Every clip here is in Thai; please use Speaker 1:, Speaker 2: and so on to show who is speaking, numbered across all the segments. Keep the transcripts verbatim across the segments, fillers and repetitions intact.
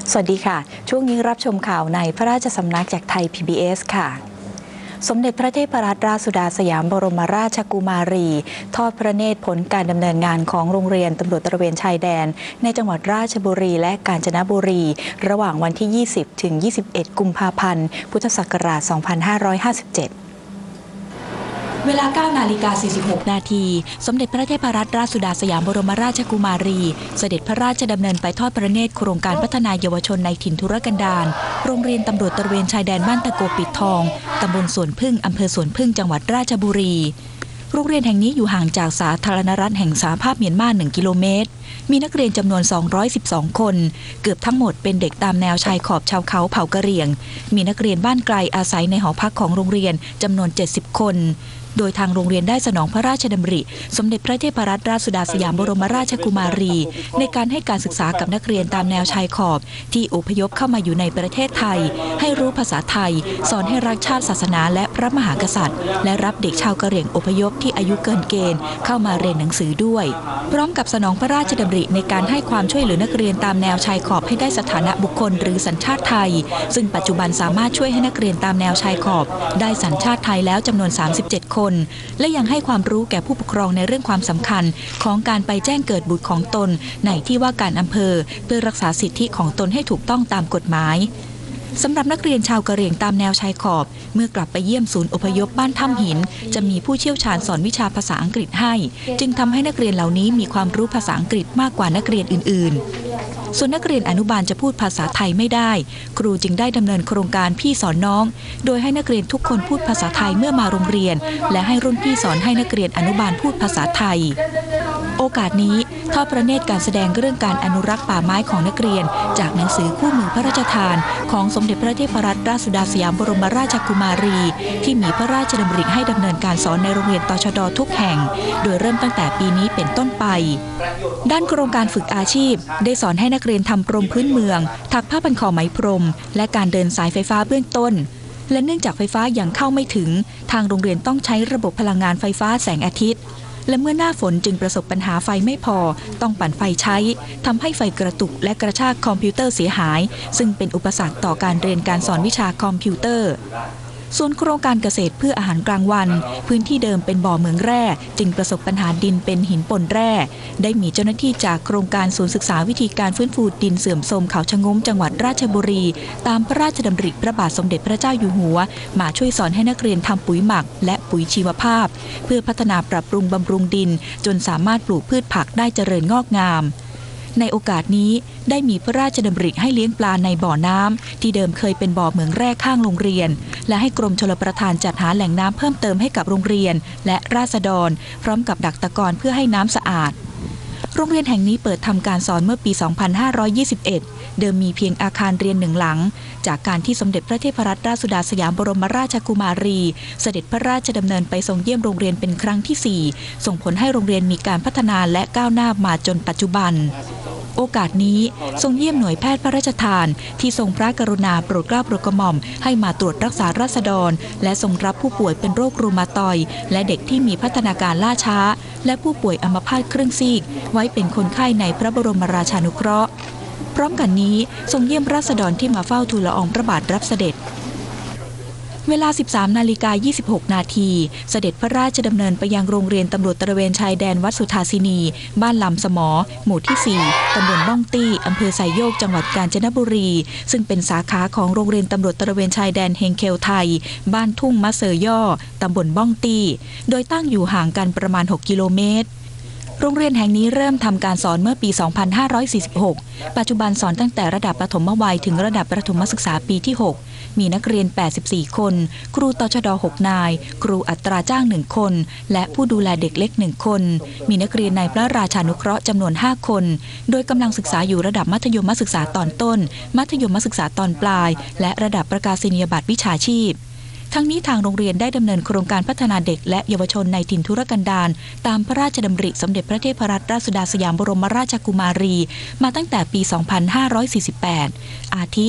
Speaker 1: สวัสดีค่ะช่วงนี้รับชมข่าวในพระราชสำนักจากไทย พี บี เอส ค่ะสมเด็จพระเทพรัตนราชสุดาสยามบรมราชกุมารีทอดพระเนตรผลการดำเนินงานของโรงเรียนตำรวจตระเวนชายแดนในจังหวัดราชบุรีและกาญจนบุรีระหว่างวันที่ ยี่สิบ ถึง ยี่สิบเอ็ด กุมภาพันธ์ พุทธศักราช สองพันห้าร้อยห้าสิบเจ็ดเวลา เก้านาฬิกาสี่สิบหก นาทีสมเด็จพระเทพรัตนราชสุดาสยามบรมราชกุมารีเสด็จพระราชดำเนินไปทอดพระเนตรโครงการพัฒนาเยาวชนในถิ่นทุรกันดารโรงเรียนตำรวจตระเวนชายแดนบ้านตะโกปิดทองตำบลสวนพึ่งอำเภอสวนพึ่งจังหวัดราชบุรีโรงเรียนแห่งนี้อยู่ห่างจากสาธารณรัฐแห่งสหภาพเมียนมาหนึ่งกิโลเมตรมีนักเรียนจำนวนสองร้อยสิบสองคนเกือบทั้งหมดเป็นเด็กตามแนวชายขอบชาวเขาเผ่ากะเหรี่ยงมีนักเรียนบ้านไกลอาศัยในหอพักของโรงเรียนจำนวนเจ็ดสิบคนโดยทางโรงเรียนได้สนองพระราชดำริสมเด็จพระเทพรัตนราชสุดาสยามบรมราชกุมารีในการให้การศึกษากับนักเรียนตามแนวชายขอบที่อพยพเข้ามาอยู่ในประเทศไทยให้รู้ภาษาไทยสอนให้รักชาติศาสนาและพระมหากษัตริย์และรับเด็กชาวกะเหรี่ยงอพยพที่อายุเกินเกณฑ์เข้ามาเรียนหนังสือด้วยพร้อมกับสนองพระราชดำริในการให้ความช่วยเหลือนักเรียนตามแนวชายขอบให้ได้สถานะบุคคลหรือสัญชาติไทยซึ่งปัจจุบันสามารถช่วยให้นักเรียนตามแนวชายขอบได้สัญชาติไทยแล้วจำนวนสามสิบเจ็ดคนและยังให้ความรู้แก่ผู้ปกครองในเรื่องความสำคัญของการไปแจ้งเกิดบุตรของตนในที่ว่าการอำเภอเพื่อรักษาสิทธิของตนให้ถูกต้องตามกฎหมายสำหรับนักเรียนชาวกะเหรี่ยงตามแนวชายขอบเมื่อกลับไปเยี่ยมศูนย์อพยพบ้านถ้ำหินจะมีผู้เชี่ยวชาญสอนวิชาภาษาอังกฤษให้จึงทำให้นักเรียนเหล่านี้มีความรู้ภาษาอังกฤษมากกว่านักเรียนอื่นๆส่วนนักเรียนอนุบาลจะพูดภาษาไทยไม่ได้ครูจึงได้ดำเนินโครงการพี่สอนน้องโดยให้นักเรียนทุกคนพูดภาษาไทยเมื่อมาโรงเรียนและให้รุ่นพี่สอนให้นักเรียนอนุบาลพูดภาษาไทยโอกาสนี้ทอดพระเนตรการแสดงเรื่องการอนุรักษ์ป่าไม้ของนักเรียนจากหนังสือคู่มือพระราชทานของสมเด็จพระเทพรัตนราชสุดาสยามบรมราชกุมารีที่มีพระราชดำริให้ดำเนินการสอนในโรงเรียนตชด.ทุกแห่งโดยเริ่มตั้งแต่ปีนี้เป็นต้นไปด้านโครงการฝึกอาชีพได้สอนให้นักเรียนทำพรมพื้นเมืองถักผ้าพันคอไหมพรมและการเดินสายไฟฟ้าเบื้องต้นและเนื่องจากไฟฟ้ายังเข้าไม่ถึงทางโรงเรียนต้องใช้ระบบพลังงานไฟฟ้าแสงอาทิตย์และเมื่อหน้าฝนจึงประสบปัญหาไฟไม่พอต้องปั่นไฟใช้ทำให้ไฟกระตุกและกระชากคอมพิวเตอร์เสียหายซึ่งเป็นอุปสรรคต่อการเรียนการสอนวิชาคอมพิวเตอร์ส่วนโครงการเกษตรเพื่ออาหารกลางวันพื้นที่เดิมเป็นบ่อเหมืองแร่จึงประสบปัญหาดินเป็นหินปนแร่ได้มีเจ้าหน้าที่จากโครงการศูนย์ศึกษาวิธีการฟื้นฟูดินเสื่อมโทรมเขาชะงมจังหวัดราชบุรีตามพระราชดำริพระบาทสมเด็จพระเจ้าอยู่หัวมาช่วยสอนให้นักเรียนทำปุ๋ยหมักและปุ๋ยชีวภาพเพื่อพัฒนาปรับปรุงบำรุงดินจนสามารถปลูกพืชผักได้เจริญงอกงามในโอกาสนี้ได้มีพระราชดำริให้เลี้ยงปลาในบ่อน้ำที่เดิมเคยเป็นบ่อเหมืองแร่ข้างโรงเรียนและให้กรมชลประทานจัดหาแหล่งน้ำเพิ่มเติมให้กับโรงเรียนและราษฎรพร้อมกับดักตะกอนเพื่อให้น้ำสะอาดโรงเรียนแห่งนี้เปิดทำการสอนเมื่อปี สองพันห้าร้อยยี่สิบเอ็ด เดิมมีเพียงอาคารเรียนหนึ่งหลังจากการที่สมเด็จพระเทพรัตนราชสุดาสยามบรมราชกุมารีเสด็จพระราชดำเนินไปทรงเยี่ยมโรงเรียนเป็นครั้งที่สี่ส่งผลให้โรงเรียนมีการพัฒนาและก้าวหน้ามาจนปัจจุบันโอกาสนี้ทรงเยี่ยมหน่วยแพทย์พระราชทานที่ทรงพระกรุณาโปรดเกล้าโปรดกระหม่อมให้มาตรวจรักษาราษฎรและทรงรับผู้ป่วยเป็นโรครูมาตอยด์และเด็กที่มีพัฒนาการล่าช้าและผู้ป่วยอัมพาตครึ่งซีกไว้เป็นคนไข้ในพระบรมราชานุเคราะห์พร้อมกันนี้ทรงเยี่ยมราษฎรที่มาเฝ้าทูลละอองพระบาทรับเสด็จเวลา สิบสามนาฬิกายี่สิบหก นาทีเสด็จพระราชดำเนินไปยังโรงเรียนตำรวจตระเวนชายแดนวัดสุทาสินีบ้านลำสมอหมู่ที่สี่ตำบลบ้องตี้อำเภอไซโยกจังหวัดกาญจนบุรีซึ่งเป็นสาขาของโรงเรียนตำรวจตระเวนชายแดนเฮงเคลไทยบ้านทุ่งมะเสยย่อตำบลบ้องตี้โดยตั้งอยู่ห่างกันประมาณหกกิโลเมตรโรงเรียนแห่งนี้เริ่มทำการสอนเมื่อปี สองพันห้าร้อยสี่สิบหก ปัจจุบันสอนตั้งแต่ระดับประถมวัยถึงระดับประถมศึกษาปีที่หกมีนักเรียนแปดสิบสี่คนครูตชด.หกนายครูอัตราจ้างหนึ่งคนและผู้ดูแลเด็กเล็กหนึ่งคนมีนักเรียนในพระราชานุเคราะห์จำนวนห้าคนโดยกำลังศึกษาอยู่ระดับมัธยมศึกษาตอนต้นมัธยมศึกษาตอนปลายและระดับประกาศนียบัตรวิชาชีพทั้งนี้ทางโรงเรียนได้ดำเนินโครงการพัฒนาเด็กและเยาวชนในถิ่นทุรกันดารตามพระราชดำริสมเด็จพระเทพรัตนราชสุดาสยามบรมราชกุมารีมาตั้งแต่ปี สองพันห้าร้อยสี่สิบแปด อาทิโ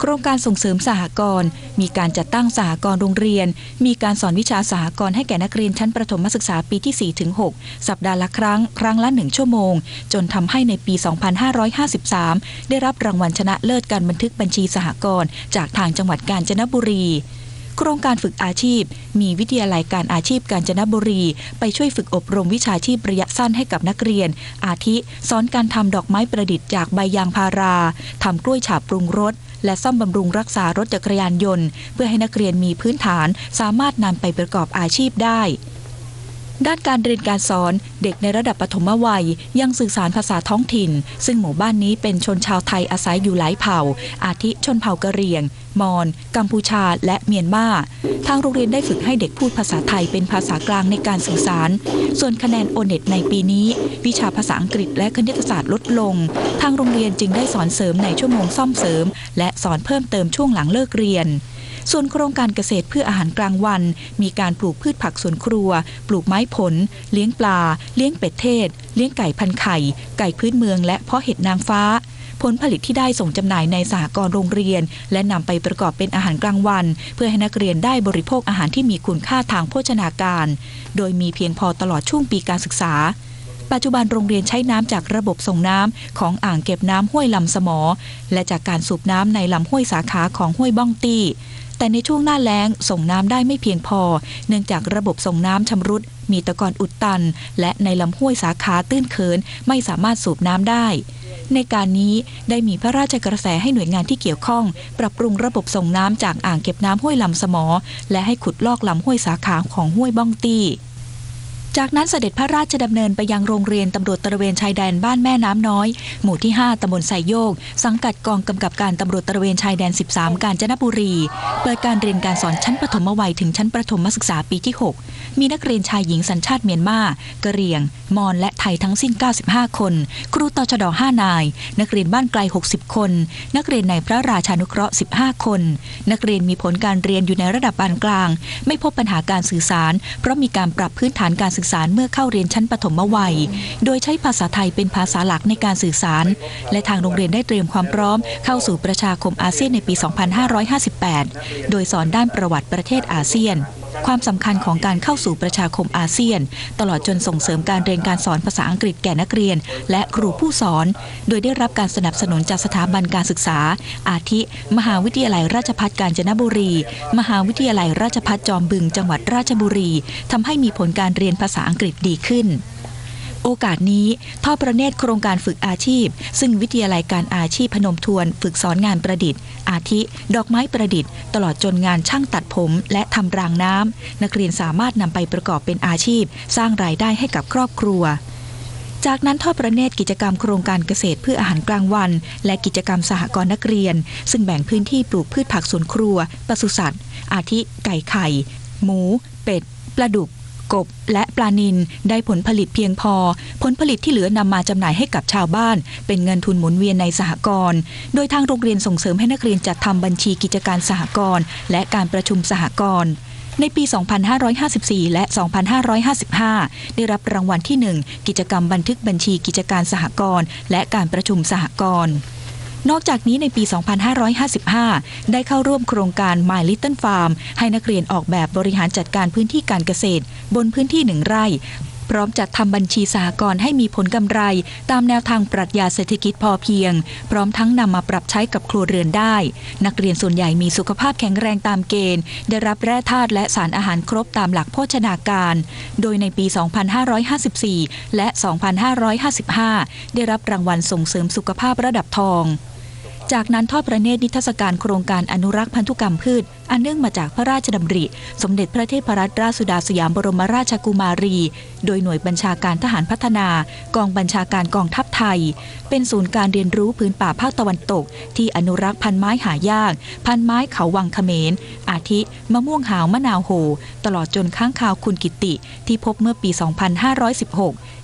Speaker 1: โครงการส่งเสริมสหกรณ์มีการจัดตั้งสหกรณ์โรงเรียนมีการสอนวิชาสหกรณ์ให้แก่นักเรียนชั้นประถมศึกษาปีที่ สี่ถึงหก สัปดาห์ละครั้งครั้งละหนึ่งชั่วโมงจนทำให้ในปี สองพันห้าร้อยห้าสิบสาม ได้รับรางวัลชนะเลิศการบันทึกบัญชีสหกรณ์จากทางจังหวัดกาญจนบุรีโครงการฝึกอาชีพมีวิทยาลัยการอาชีพกาญจนบุรีไปช่วยฝึกอบรมวิชาชีพระยะสั้นให้กับนักเรียนอาทิสอนการทำดอกไม้ประดิษฐ์จากใบยางพาราทำกล้วยฉาบปรุงรสและซ่อมบำรุงรักษารถจักรยานยนต์เพื่อให้นักเรียนมีพื้นฐานสามารถนำไปประกอบอาชีพได้ด้านการเรียนการสอนเด็กในระดับปฐมวัยยังสื่อสารภาษาท้องถิ่นซึ่งหมู่บ้านนี้เป็นชนชาวไทยอาศัยอยู่หลายเผ่าอาทิชนเผ่ากะเหรี่ยงมอญกัมพูชาและเมียนมาทางโรงเรียนได้ฝึกให้เด็กพูดภาษาไทยเป็นภาษากลางในการสื่อสารส่วนคะแนนโอเน็ตในปีนี้วิชาภาษาอังกฤษและคณิตศาสตร์ลดลงทางโรงเรียนจึงได้สอนเสริมในชั่วโมงซ่อมเสริมและสอนเพิ่มเติมช่วงหลังเลิกเรียนส่วนโครงการเกษตรเพื่ออาหารกลางวันมีการปลูกพืชผักสวนครัวปลูกไม้ผลเลี้ยงปลาเลี้ยงเป็ดเทศเลี้ยงไก่พันไข่ไก่พื้นเมืองและเพาะเห็ดนางฟ้าผลผลิตที่ได้ส่งจำหน่ายในสหกรณ์โรงเรียนและนำไปประกอบเป็นอาหารกลางวันเพื่อให้นักเรียนได้บริโภคอาหารที่มีคุณค่าทางโภชนาการโดยมีเพียงพอตลอดช่วงปีการศึกษาปัจจุบันโรงเรียนใช้น้ำจากระบบส่งน้ำของอ่างเก็บน้ำห้วยลำสมอและจากการสูบน้ำในลำห้วยสาขาของห้วยบ้องตี้แต่ในช่วงหน้าแล้งส่งน้ำได้ไม่เพียงพอเนื่องจากระบบส่งน้ำชำรุดมีตะกอนอุดตันและในลำห้วยสาขาตื้นเขินไม่สามารถสูบน้ำได้ในการนี้ได้มีพระราชกระแสให้หน่วยงานที่เกี่ยวข้องปรับปรุงระบบส่งน้ำจากอ่างเก็บน้ำห้วยลำสมอและให้ขุดลอกลำห้วยสาขาของห้วยบ้องตี้จากนั้นเสด็จพระราชดำเนินไปยังโรงเรียนตำรวจตระเวนชายแดนบ้านแม่น้ำน้อยหมู่ที่ห้าตำบลไซโยกสังกัดกองกำกับการตำรวจตระเวนชายแดนสิบสามกาญจนบุรีเปิดการเรียนการสอนชั้นประถมวัยถึงชั้นประถมศึกษาปีที่หกมีนักเรียนชายหญิงสัญชาติเมียนมากะเหรี่ยงมอญและไทยทั้งสิ้นเก้าสิบห้าคนครูตชดห้านายนักเรียนบ้านไกลหกสิบคนนักเรียนในพระราชานุเคราะห์สิบห้าคนนักเรียนมีผลการเรียนอยู่ในระดับปานกลางไม่พบปัญหาการสื่อสารเพราะมีการปรับพื้นฐานการศึกษาเมื่อเข้าเรียนชั้นประถมวัยโดยใช้ภาษาไทยเป็นภาษาหลักในการสื่อสารและทางโรงเรียนได้เตรียมความพร้อมเข้าสู่ประชาคมอาเซียนในปี สองพันห้าร้อยห้าสิบแปด โดยสอนด้านประวัติประเทศอาเซียนความสำคัญของการเข้าสู่ประชาคมอาเซียนตลอดจนส่งเสริมการเรียนการสอนภาษาอังกฤษแก่นักเรียนและครูผู้สอนโดยได้รับการสนับสนุนจากสถาบันการศึกษาอาทิมหาวิทยาลัยราชภัฏกาญจนบุรีมหาวิทยาลัยราชภัฏจอมบึงจังหวัดราชบุรีทำให้มีผลการเรียนภาษาอังกฤษดีขึ้นโอกาสนี้ทอดพระเนตรโครงการฝึกอาชีพซึ่งวิทยาลัยการอาชีพพนมทวนฝึกสอนงานประดิษฐ์อาทิดอกไม้ประดิษฐ์ตลอดจนงานช่างตัดผมและทำรางน้ำนักเรียนสามารถนำไปประกอบเป็นอาชีพสร้างรายได้ให้กับครอบครัวจากนั้นทอดพระเนตรกิจกรรมโครงการเกษตรเพื่ออาหารกลางวันและกิจกรรมสหกรณ์นักเรียนซึ่งแบ่งพื้นที่ปลูกพืชผักสวนครัวปศุสัตว์อาทิไก่ไข่หมูเป็ดปลาดุกกบและปลานิลได้ผลผลิตเพียงพอผลผลิตที่เหลือนำมาจำหน่ายให้กับชาวบ้านเป็นเงินทุนหมุนเวียนในสหกรณ์โดยทางโรงเรียนส่งเสริมให้นักเรียนจัดทำบัญชีกิจการสหกรณ์และการประชุมสหกรณ์ในปี สองพันห้าร้อยห้าสิบสี่ และ สองพันห้าร้อยห้าสิบห้า ได้รับรางวัลที่ หนึ่ง กิจกรรมบันทึกบัญชีกิจการสหกรณ์และการประชุมสหกรณ์นอกจากนี้ในปี สองพันห้าร้อยห้าสิบห้า ได้เข้าร่วมโครงการ My Little Farm ให้นักเรียนออกแบบบริหารจัดการพื้นที่การเกษตรบนพื้นที่หนึ่งไร่พร้อมจัดทำบัญชีสหกรณ์ให้มีผลกำไรตามแนวทางปรัชญาเศรษฐกิจพอเพียงพร้อมทั้งนำมาปรับใช้กับครัวเรือนได้นักเรียนส่วนใหญ่มีสุขภาพแข็งแรงตามเกณฑ์ได้รับแร่ธาตุและสารอาหารครบตามหลักโภชนาการโดยในปี สองพันห้าร้อยห้าสิบสี่ และ สองพันห้าร้อยห้าสิบห้า ได้รับรางวัลส่งเสริมสุขภาพระดับทองจากนั้นทอดพระเนตรนิทรรศการโครงการอนุรักษ์พันธุกรรมพืชอันเนื่องมาจากพระราชดำริสมเด็จพระเทพรัตนราชสุดาสยามบรมราชกุมารีโดยหน่วยบัญชาการทหารพัฒนากองบัญชาการกองทัพไทยเป็นศูนย์การเรียนรู้พื้นป่าภาคตะวันตกที่อนุรักษ์พันไม้หายากพันไม้เขาวังเขมรอาทิมะม่วงหาวมะนาวโหตลอดจนค้างคาวคุณกิติที่พบเมื่อปี สองพันห้าร้อยสิบหก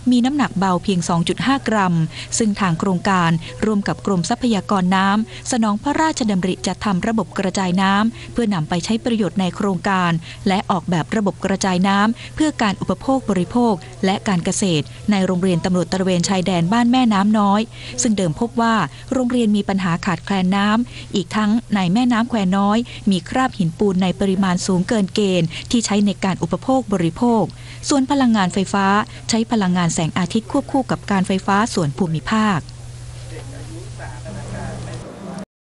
Speaker 1: มีน้ำหนักเบาเพียง สองจุดห้า กรัมซึ่งทางโครงการร่วมกับกรมทรัพยากรน้ำสนองพระราชดำริจัดทำระบบกระจายน้ำเพื่อนำไปใช้ประโยชน์ในโครงการและออกแบบระบบกระจายน้ำเพื่อการอุปโภคบริโภคและการเกษตรในโรงเรียนตำรวจตระเวนชายแดนบ้านแม่น้ำน้อยซึ่งเดิมพบว่าโรงเรียนมีปัญหาขาดแคลนน้ำอีกทั้งในแม่น้ำแควน้อยมีคราบหินปูนในปริมาณสูงเกินเกณฑ์ที่ใช้ในการอุปโภคบริโภคส่วนพลังงานไฟฟ้าใช้พลังงานแสงอาทิตย์ควบคู่กับการไฟฟ้าส่วนภูมิภาค